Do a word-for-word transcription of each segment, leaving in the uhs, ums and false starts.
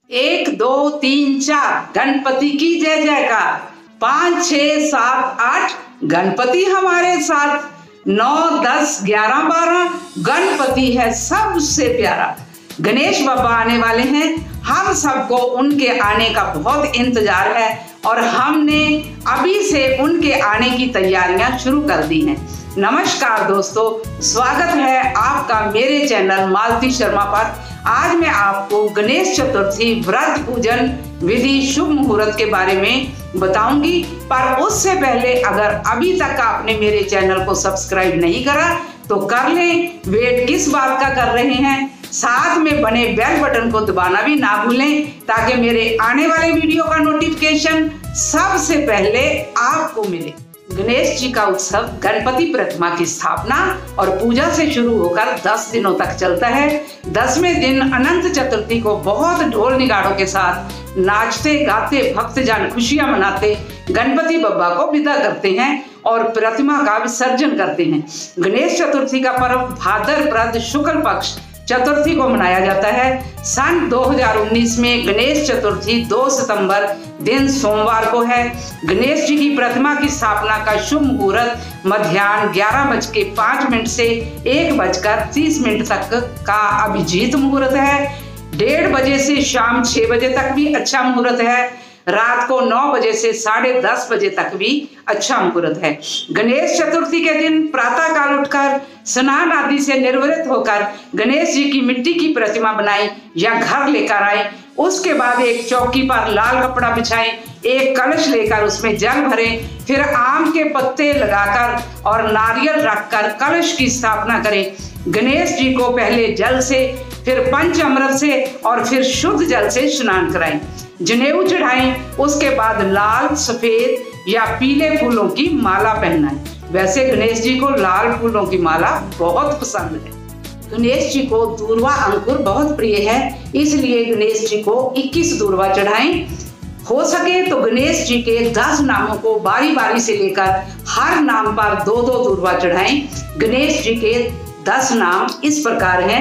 एक दो तीन चार गणपति की जय जयकार। पाँच छः सात आठ गणपति हमारे साथ। नौ दस ग्यारह बारह गणपति है सबसे प्यारा। गणेश बाबा आने वाले हैं, हम सबको उनके आने का बहुत इंतजार है और हमने अभी से उनके आने की तैयारियां शुरू कर दी हैं। नमस्कार दोस्तों, स्वागत है आपका मेरे चैनल मालती शर्मा पर। आज मैं आपको गणेश चतुर्थी व्रत पूजन विधि शुभ मुहूर्त के बारे में बताऊंगी, पर उससे पहले अगर अभी तक आपने मेरे चैनल को सब्सक्राइब नहीं करा तो कर लें। वेट किस बात का कर रहे हैं, साथ में बने बेल बटन को दबाना भी ना भूलें ताकि मेरे आने वाले वीडियो का नोटिफिकेशन सबसे पहले आपको मिले। गणेश जी का उत्सव गणपति प्रतिमा की स्थापना और पूजा से शुरू होकर दस दिनों तक चलता है। दसवें दिन अनंत चतुर्थी को बहुत ढोल निगाड़ों के साथ नाचते गाते भक्तजन खुशियां मनाते गणपति बप्पा को विदा करते हैं और प्रतिमा का विसर्जन करते हैं। गणेश चतुर्थी का पर्व भाद्रपद शुक्ल पक्ष चतुर्थी को मनाया जाता है। सन दो हज़ार उन्नीस में गणेश चतुर्थी दो सितंबर दिन सोमवार को है। गणेश जी की प्रतिमा की स्थापना का शुभ मुहूर्त मध्याह्न ग्यारह बज के पाँच मिनट से एक बजकर तीस मिनट तक का अभिजीत मुहूर्त है। डेढ़ बजे से शाम छह बजे तक भी अच्छा मुहूर्त है। रात को नौ बजे से साढ़े दस बजे तक भी अच्छा मुहूर्त है। गणेश चतुर्थी के दिन प्रातः काल उठकर स्नान आदि से निर्वृत्त होकर गणेश जी की मिट्टी की प्रतिमा बनाएं या घर लेकर आए। उसके बाद एक चौकी पर लाल कपड़ा बिछाएं, एक कलश लेकर उसमें जल भरें, फिर आम के पत्ते लगाकर और नारियल रखकर कलश की स्थापना करें। गणेश जी को पहले जल से, फिर पंचामृत से और फिर शुद्ध जल से स्नान कराएं। जनेऊ चढ़ाएं, उसके बाद लाल सफेद या पीले फूलों की माला पहनाएं। वैसे गणेश जी को लाल फूलों की माला बहुत पसंद है। गणेश जी को दूर्वा अंकुर बहुत प्रिय है, इसलिए गणेश जी को इक्कीस दूर्वा चढ़ाएं। हो सके तो गणेश जी के दस नामों को बारी बारी से लेकर हर नाम पर दो दो दूर्वा चढ़ाएं। गणेश जी के दस नाम इस प्रकार हैं।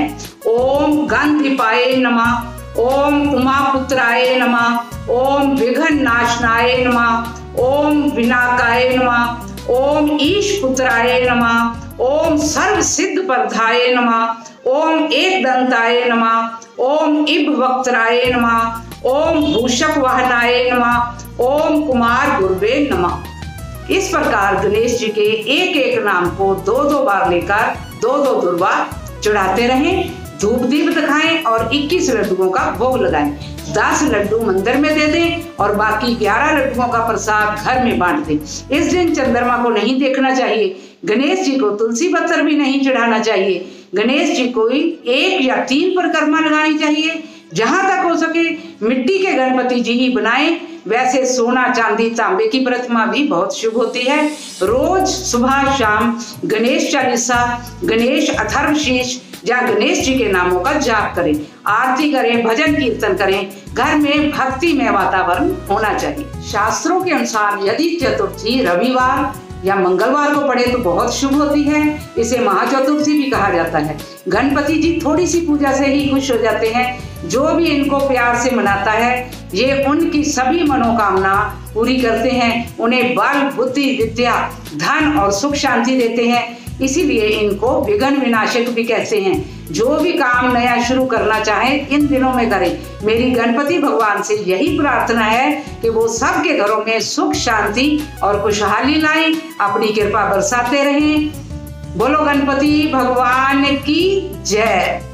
ओम गंधिपाय नमः, ओम उमापुत्राय नमः, ओम विघ्न नाशनाय नमः, ओम विनाकाय नमः, ओम ईशपुत्राय नमः, ओम सर्व सिद्ध प्रदाय नमः, ओम एक दंताय नमः, ओम इब वक्त्राय नमः, ओम भूषक वाहनाय नमः, ओम कुमार गुरुवे नमः। इस प्रकार गणेश जी के एक एक नाम को दो दो बार लेकर दो दो दूर्वा चढ़ाते रहें। धूप दीप दिखाएं और इक्कीस लड्डुओं का भोग लगाएं। दस लड्डू मंदिर में दे दें और बाकी ग्यारह लड्डुओं का प्रसाद घर में बांट दें। इस दिन चंद्रमा को नहीं देखना चाहिए। गणेश जी को तुलसी पत्थर भी नहीं चढ़ाना चाहिए। गणेश जी को एक या तीन परिक्रमा लगानी चाहिए। जहां तक हो सके मिट्टी के गणपति जी ही बनाएं। वैसे सोना चांदी तांबे की प्रतिमा भी बहुत शुभ होती है। रोज सुबह शाम गणेश चालीसा, गणेश अथर्वशीष या गणेश जी के नामों का जाप करें, आरती करें, भजन कीर्तन करें। घर में भक्तिमय वातावरण होना चाहिए। शास्त्रों के अनुसार यदि चतुर्थी रविवार या मंगलवार को पड़े तो बहुत शुभ होती है। इसे महाचतुर्थी भी कहा जाता है। गणपति जी थोड़ी सी पूजा से ही खुश हो जाते हैं। जो भी इनको प्यार से मनाता है ये उनकी सभी मनोकामना पूरी करते हैं। उन्हें बल, बुद्धि, विद्या, धन और सुख शांति देते हैं। इसीलिए इनको विघ्न विनाशक भी कहते हैं। जो भी काम नया शुरू करना चाहे इन दिनों में करें। मेरी गणपति भगवान से यही प्रार्थना है कि वो सबके घरों में सुख शांति और खुशहाली लाएं, अपनी कृपा बरसाते रहें। बोलो गणपति भगवान की जय।